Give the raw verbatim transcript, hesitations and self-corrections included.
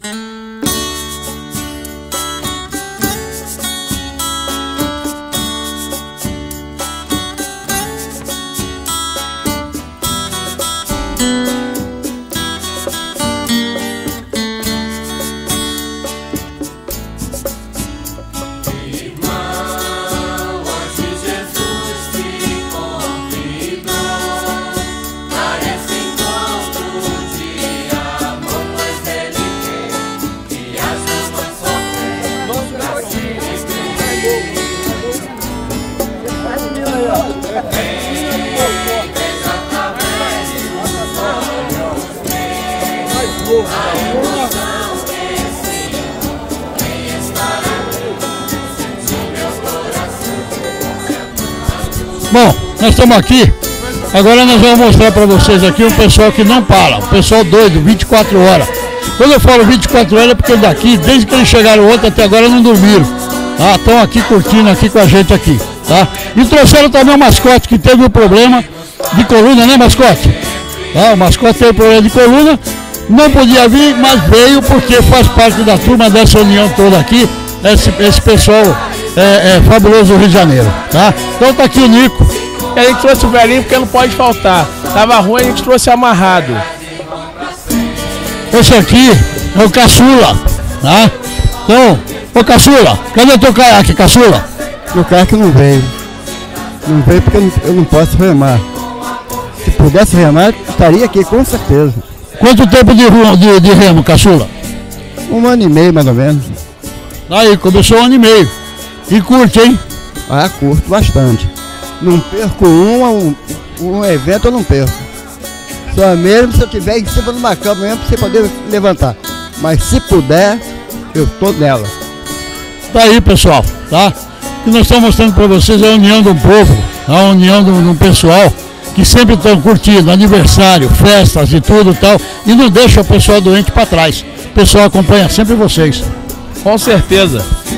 Bom, nós estamos aqui, agora nós vamos mostrar para vocês aqui um pessoal que não para, um pessoal doido, vinte e quatro horas. Quando eu falo vinte e quatro horas é porque daqui, desde que eles chegaram ontem até agora não dormiram. Ah, estão aqui curtindo aqui com a gente aqui, tá? E trouxeram também o mascote que teve um problema de coluna, né, mascote? Ah, o mascote teve problema de coluna, não podia vir, mas veio porque faz parte da turma dessa união toda aqui, esse, esse pessoal é, é fabuloso do Rio de Janeiro, tá? Então tá aqui o Nico. E a gente trouxe o velhinho porque não pode faltar. Tava ruim, a gente trouxe amarrado. Esse aqui é o Caçula, tá? Então, ô Caçula, cadê teu caiaque, Caçula? Meu caiaque não veio. Não veio porque eu não, eu não posso remar. Se pudesse remar, estaria aqui com certeza. Quanto tempo de, de, de remo, Caçula? Um ano e meio, mais ou menos. Aí, começou um ano e meio. E curte, hein? Ah, curto bastante. Não perco um, um, um evento eu não perco. Só mesmo se eu estiver em cima de uma cama mesmo para você poder levantar. Mas se puder, eu tô nela. Tá aí, pessoal, tá? O que nós estamos mostrando para vocês é a união do povo, a união do, do pessoal que sempre estão curtindo aniversário, festas e tudo e tal, e não deixa o pessoal doente para trás. O pessoal acompanha sempre vocês. Com certeza.